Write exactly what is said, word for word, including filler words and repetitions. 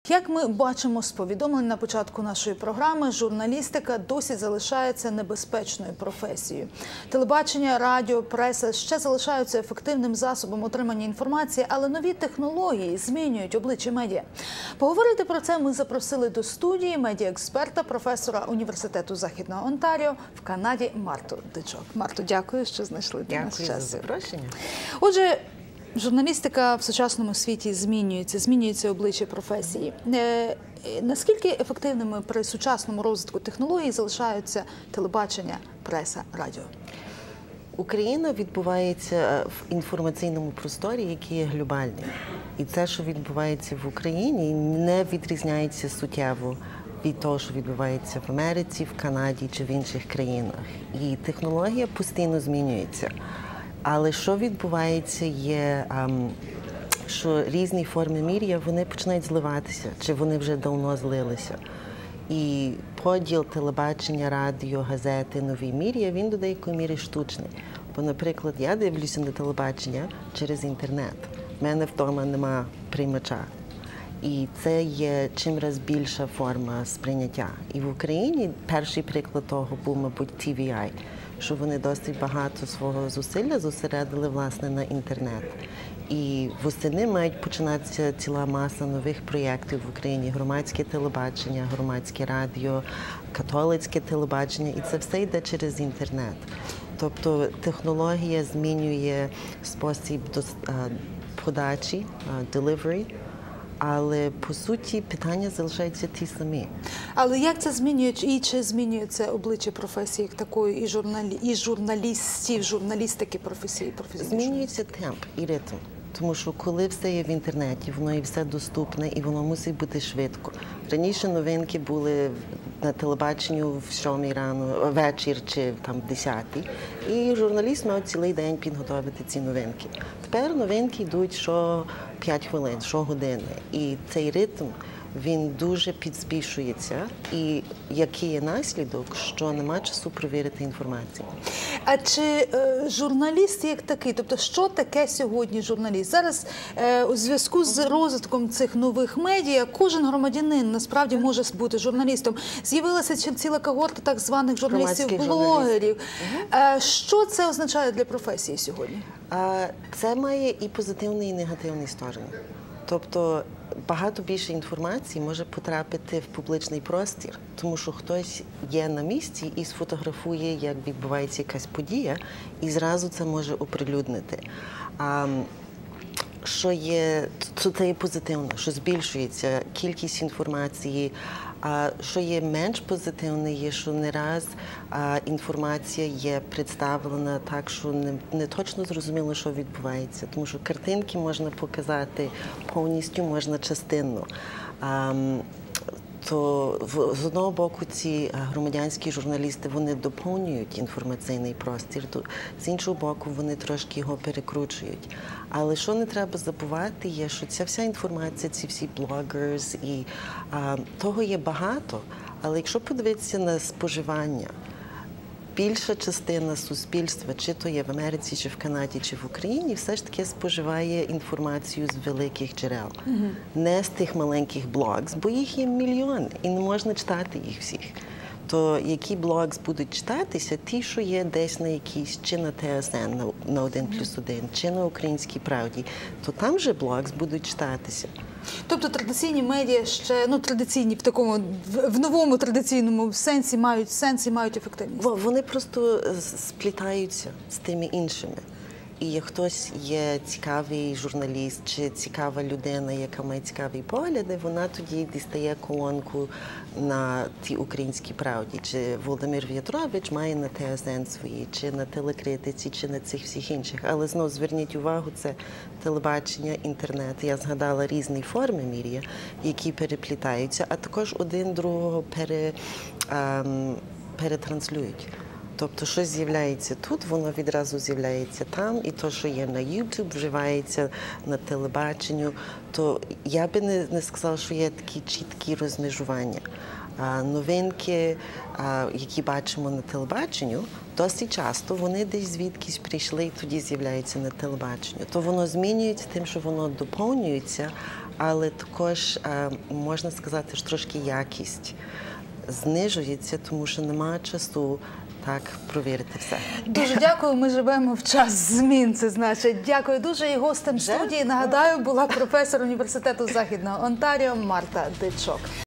Як ми бачимо з повідомлень на початку нашої програми, журналістика досі залишається небезпечною професією. Телебачення, радіо, преса ще залишаються ефективним засобом отримання інформації, але нові технології змінюють обличчя медіа. Поговорити про це ми запросили до студії медіаексперта, професора Університету Західного Онтаріо в Канаді Марту Дичок. Марто, дякую, що знайшли для нас час. Дякую за запрошення. Отже, журналістика в сучасному світі змінюється, змінюється обличчя професії. Е, наскільки ефективними при сучасному розвитку технологій залишаються телебачення, преса, радіо? Україна відбувається в інформаційному просторі, який є глобальний. І це, що відбувається в Україні, не відрізняється суттєво від того, що відбувається в Америці, в Канаді чи в інших країнах. І технологія постійно змінюється. Але що відбувається є, що різні форми медіа, вони починають зливатися, чи вони вже давно злилися. І поділ телебачення, радіо, газети, нові медіа, він до деякої міри штучний. Бо, наприклад, я дивлюся на телебачення через інтернет. У мене вдома нема приймача. І це є чимраз більша форма сприйняття. І в Україні перший приклад того був, мабуть, Ті Ві Ай, що вони досить багато свого зусилля зосередили, власне, на інтернет. І восени мають починатися ціла маса нових проєктів в Україні. Громадське телебачення, громадське радіо, католицьке телебачення. І це все йде через інтернет. Тобто технологія змінює спосіб подачі, delivery, але, по суті, питання залишаються ті самі. Але як це змінює, і чи змінюється обличчя професії як такої, і, журналі, і журналістів, журналістики професії? професії Змінюється темп і ритм. Тому що коли все є в інтернеті, воно і все доступне, і воно мусить бути швидко. Раніше новинки були на телебаченні в сьомій рано, вечір чи там в десятій, і журналіст мав цілий день підготовити ці новинки. Тепер новинки йдуть що п'ять хвилин, що години, і цей ритм, він дуже підспішується, і який є наслідок, що нема часу перевірити інформацію. А чи е, журналіст як такий, тобто що таке сьогодні журналіст? Зараз е, у зв'язку з розвитком цих нових медіа кожен громадянин насправді може бути журналістом. З'явилася ціла когорта так званих журналістів-блогерів. Е, що це означає для професії сьогодні? Це має і позитивні, і негативні сторони. Тобто багато більше інформації може потрапити в публічний простір, тому що хтось є на місці і сфотографує, як відбувається якась подія, і зразу це може оприлюднити. А, що є, це є позитивно, що збільшується кількість інформації. А що є менш позитивне, є, що не раз а, інформація є представлена так, що не, не точно зрозуміло, що відбувається. Тому що картинки можна показати повністю, можна частинно. А, то в, з одного боку ці громадянські журналісти, вони доповнюють інформаційний простір, то, з іншого боку вони трошки його перекручують. Але що не треба забувати є, що ця вся інформація, ці всі блогерс, і а, того є багато, але якщо подивитися на споживання, більша частина суспільства, чи то є в Америці, чи в Канаді, чи в Україні, все ж таки споживає інформацію з великих джерел. Mm-hmm. Не з тих маленьких блогс, бо їх є мільйони, і не можна читати їх всіх. То які блогс будуть читатися, ті, що є десь на якійсь, чи на Т С Н, на один плюс один, чи на Українській правді, то там же блогс будуть читатися. Тобто традиційні медіа ще, ну, традиційні в такому, в, в новому традиційному сенсі мають сенс і мають ефективність? Вони просто сплітаються з тими іншими. І як хтось є цікавий журналіст чи цікава людина, яка має цікаві погляди, вона тоді дістає колонку на тій Українській правді. Чи Володимир В'ятрович має на Т С Н свої, чи на телекритиці, чи на цих всіх інших. Але знову зверніть увагу, це телебачення, інтернет. Я згадала різні форми медіа, які переплітаються, а також один другого пере, ем, перетранслюють. Тобто, щось з'являється тут, воно відразу з'являється там, і то, що є на YouTube, вживається на телебаченню, то я би не, не сказала, що є такі чіткі розмежування. А новинки, а, які бачимо на телебаченню, досить часто вони десь звідкись прийшли і тоді з'являються на телебаченню. То воно змінюється тим, що воно доповнюється, але також е, можна сказати, що трошки якість знижується, тому що немає часу так провірити все. Дуже дякую. Ми живемо в час змін. Це значить. Дякую дуже. І гостем студії, нагадаю, була професор університету Західного Онтаріо Марта Дичок.